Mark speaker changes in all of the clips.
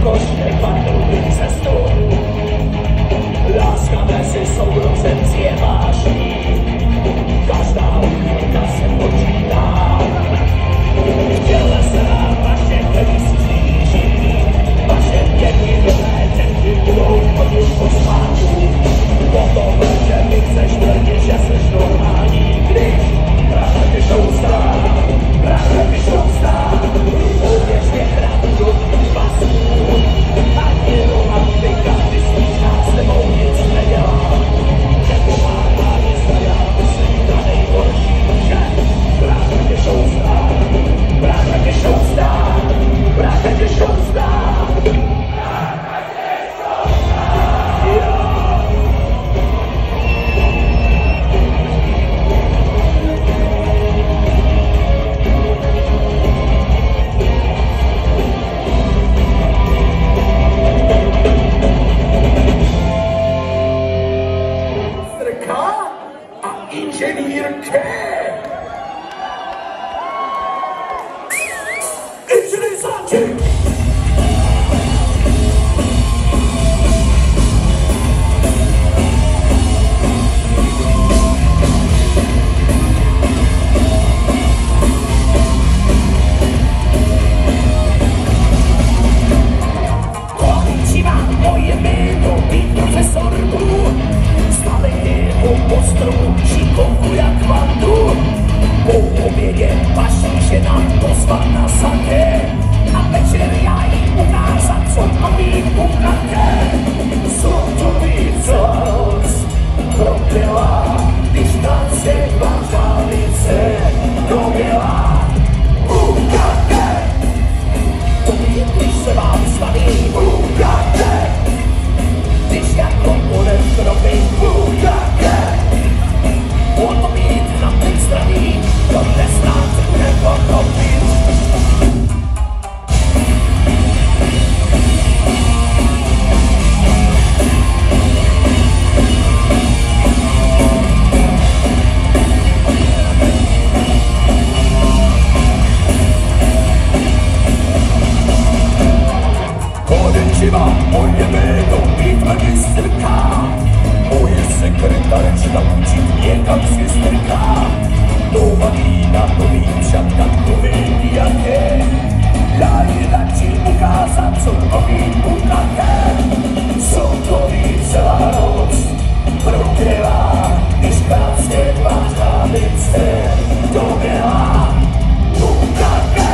Speaker 1: koštěk padnou cestu. Láska mezi sourozenci je vážný, každá únika se počítá. Tělesa vaše krví sklíží, vaše děti milé děti budou chodit po spánku. Potom, že mi chceš tvrdit, že seš normální, když právě šoustá, uvěř mě pravdu pasů, ani romantika, ty smíšná s tebou nic nedělá. Nepomáhá nic nedělá, to se ta nejhorší, že právě tě šoustá, právě tě šoustá, právě tě šoustá. Inženýrky! Inženýrsáči! Konnichiwa, moje jméno být profesorku. Starého postru, šikovku jak vandu. Po obědě vaší žena pozvat na sadě a večer já jí ukázat, co umí kuchatě. Slotový celc propila, když tance vařalice dobila. Kuchatě, to ví, když se vám staví. Kuchatě, když jako budem krobit. Kuchatě, o to mít na ten zdraví, to nesnad nepochopit. Konnichiwa, moje jméno být magistrka. Moje sekretarička učí mě, jak si strká. Nová vína, nový čapka, nový diaké. Já ji radši ukázat, co nový kuchaté. Jsou to celá noc prokryla, když krásně vařalice dobila. Kuchaté.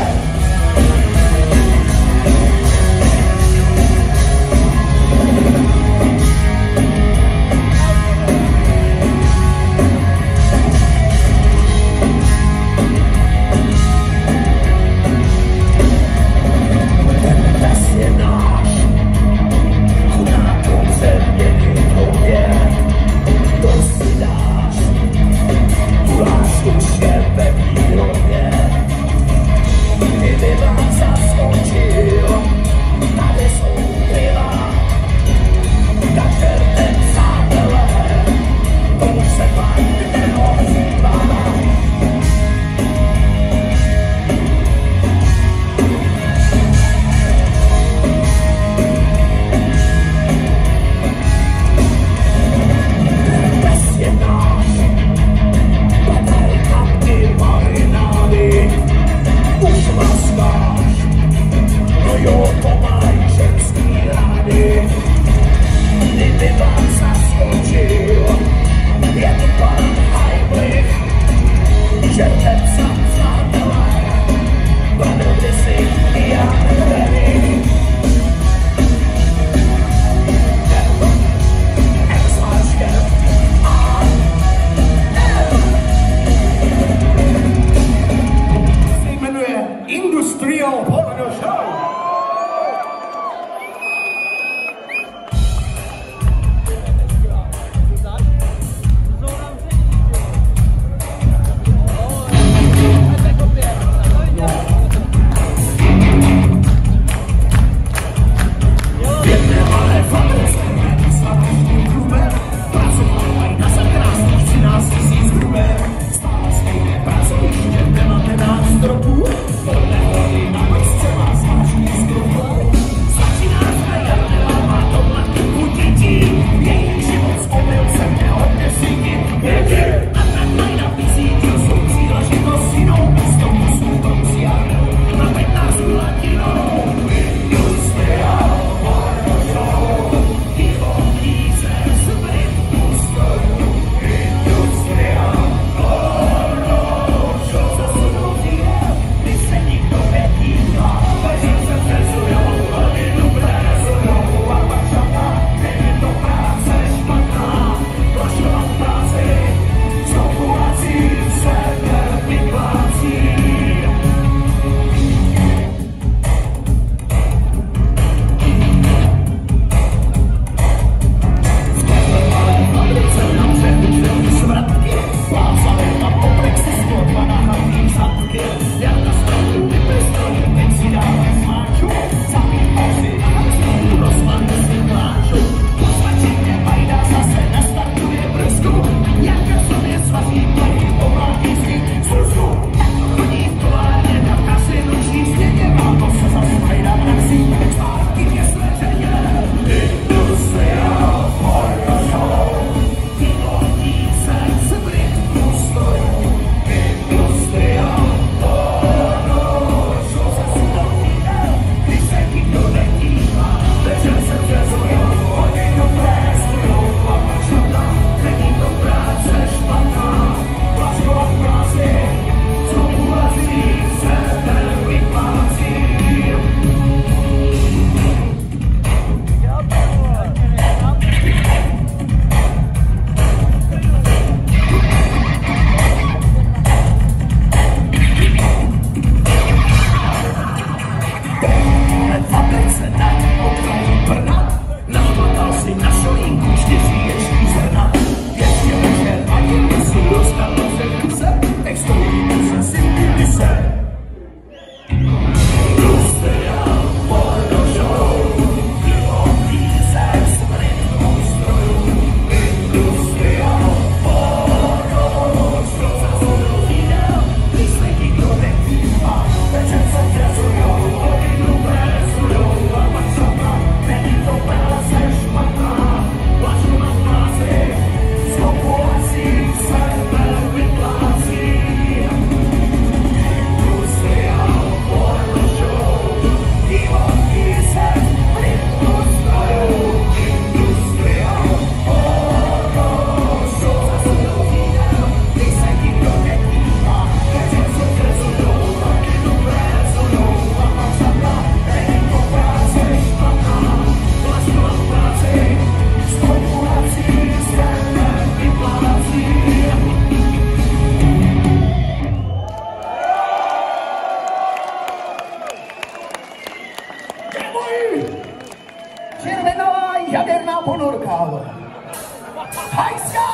Speaker 2: Červená jaderná ponorka. Hajska!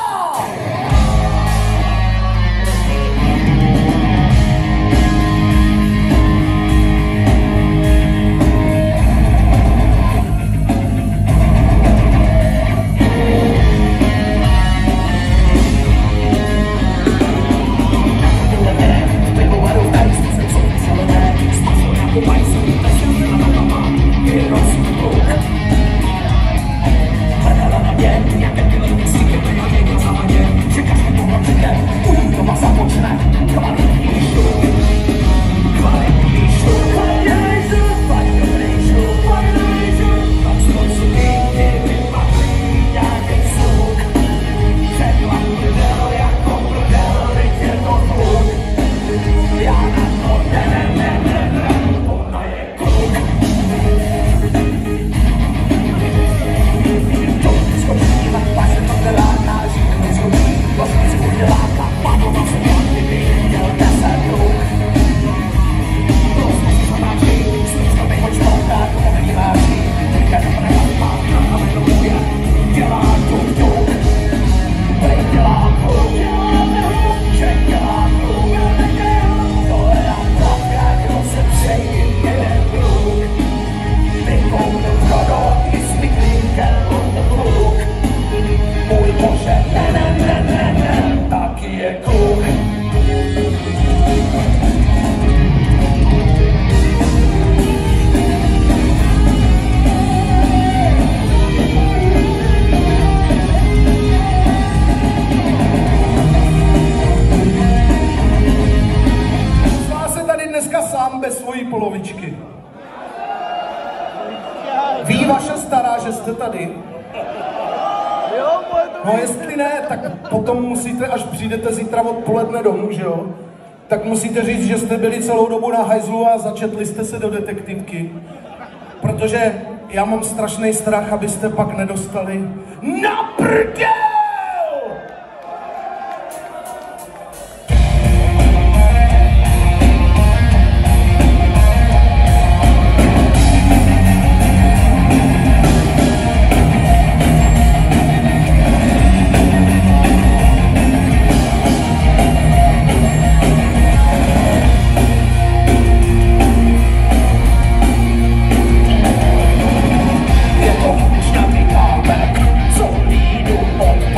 Speaker 2: Bez svojí polovičky. Ví vaše stará, že jste tady? No jestli ne, tak potom musíte, až přijdete zítra odpoledne domů, že jo? Tak musíte říct, že jste byli celou dobu na hajzlu a začetli jste se do detektivky. Protože já mám strašný strach, abyste pak nedostali na prdel!
Speaker 1: Co lídu od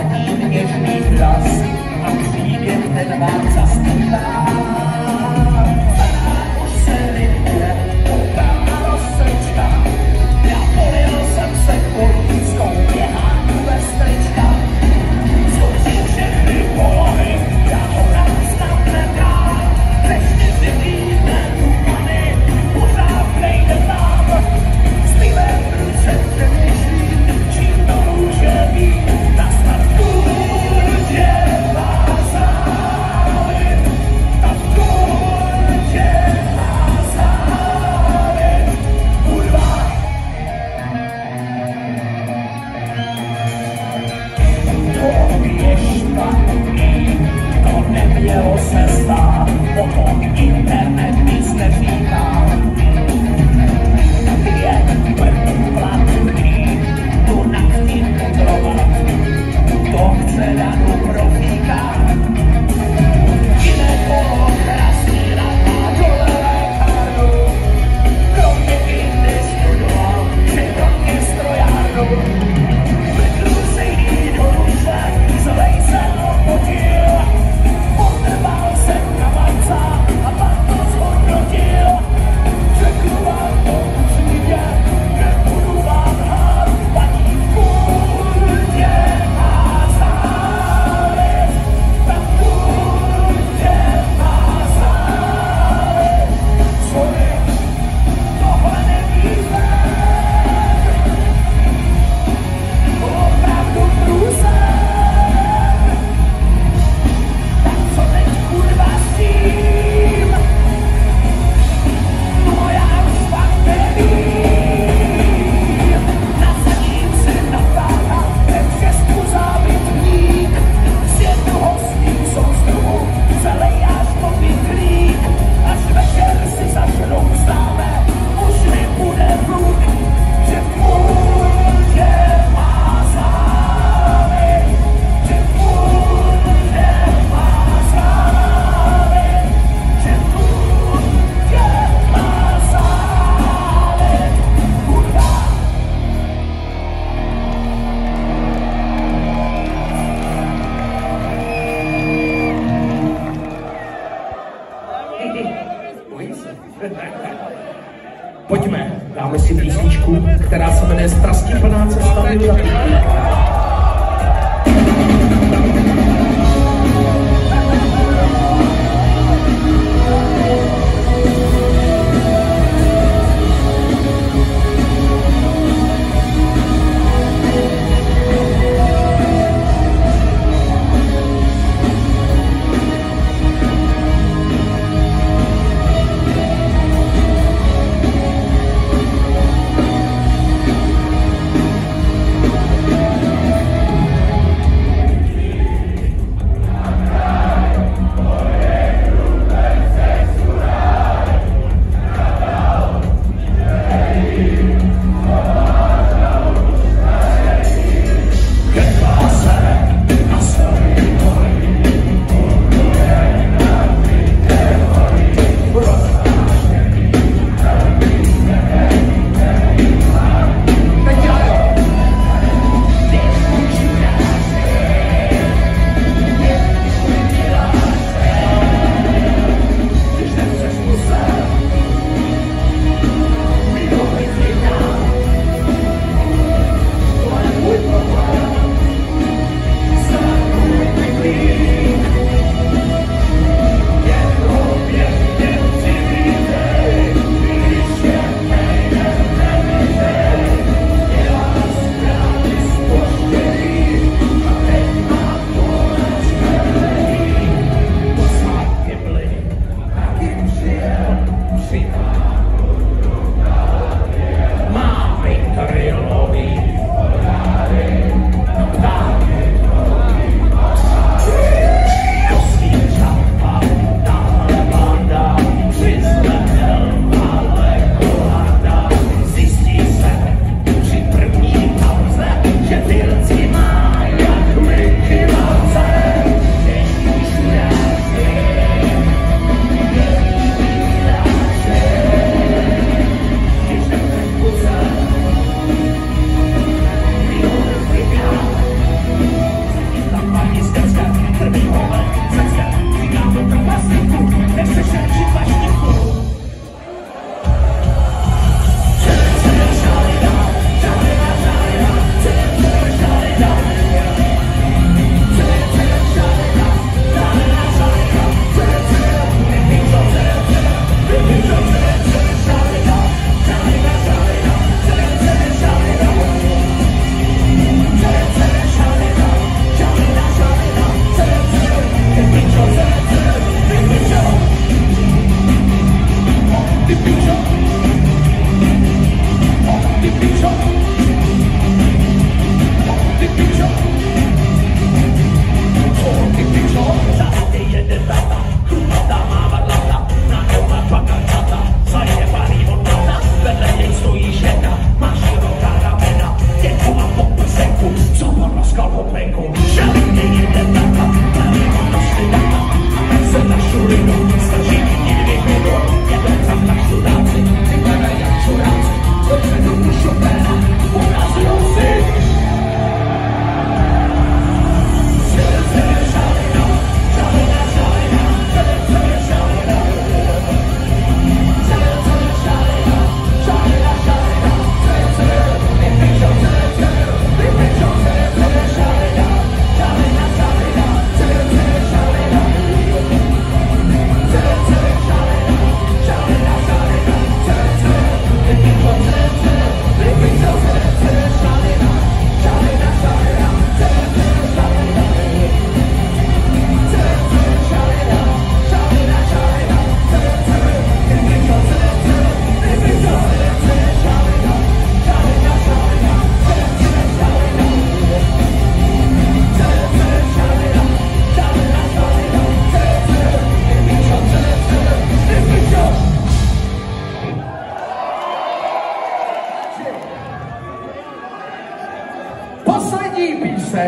Speaker 1: pohým něžný hlas a křígem ten vám zastývá. Už se lidě poutá rozsečka, já polil jsem se politickou běháku ve strička. Zkouším všechny polohy, já ho znám nedám, než ty vidíme tupany, pořád nejde nám. S pivem v ruce přemýšlím, čím to může být, na snad kurtě vás zálit, na kurtě vás zálit, kurva. To je špatný, to nemělo se stát, potom internet nic neříká. Je první platný, to nad tím kontrolovat, to chce danu profíka. Jiné kolo krásný rada dole lékárnu, kromě indexu dola, že kromě strojárnu. Vrknu se jí do ruce, celej se opotil, potrval jsem kamarca a pak to zhodnotil. Řeknu vám to upřímně, nebudu vám lhát, paní kurtě vás zálit, ta kurtě vás zálit. Sorry, tohle nevíme, opravdu průser. Tak co teď kurva s tím? No já už fakt nevím, nasadím si na pána, ten v Česku zábytník, z jednohostných soustruhů celej až po vyklík, až večer si zašroustáme, už nebude hluk, že kurtě má zálit, že kurtě má zálit, že kurtě má zálit, kurva.
Speaker 3: Bojí se. Pojďme, dáme si písničku, která se jmenuje Strasti plná cesta.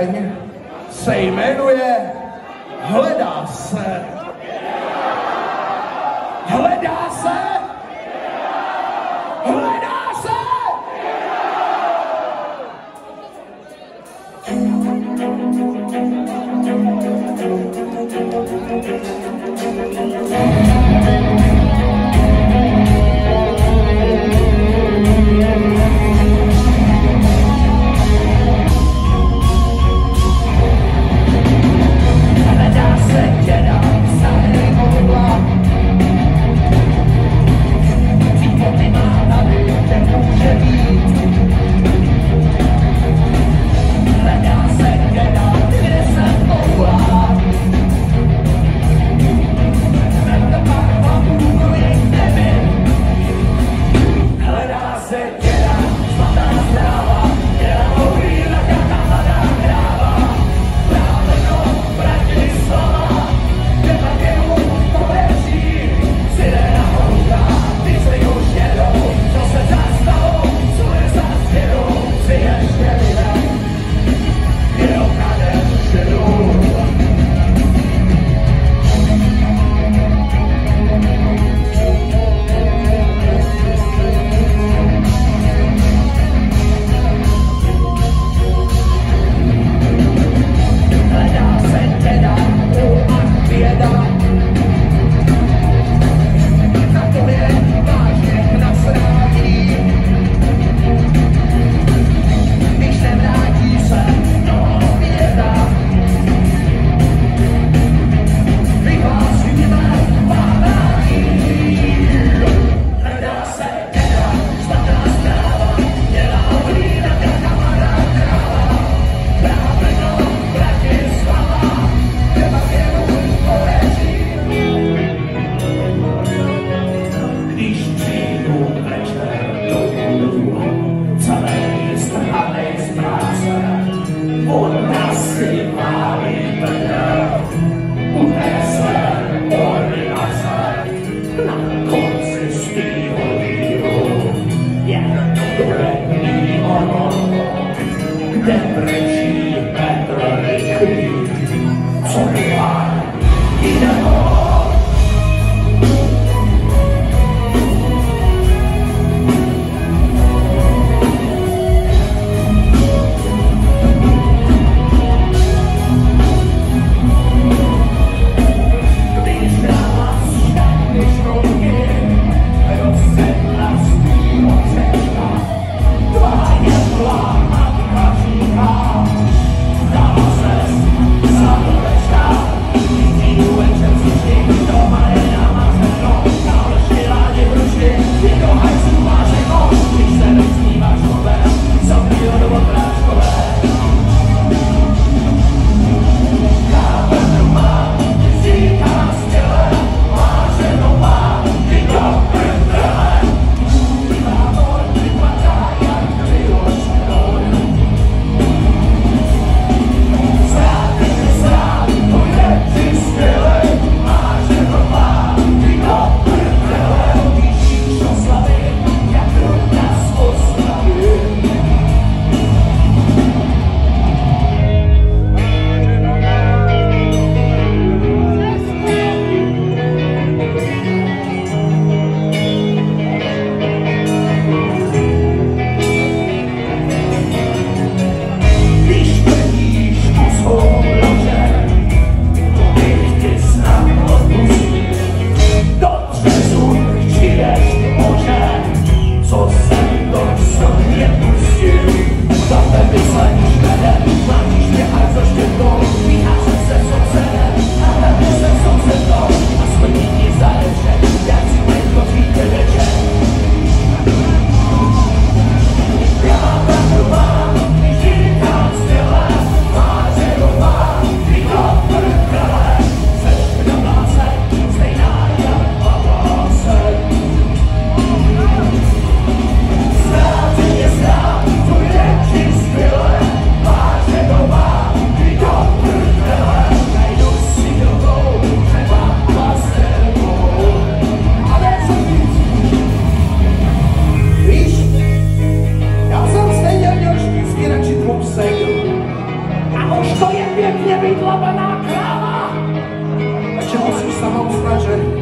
Speaker 3: píseň se jmenuje Hledá se. Hledá se? Hledá se!
Speaker 1: Stop!
Speaker 2: zamilovaná kráva. A čeho jsi sama uznat, že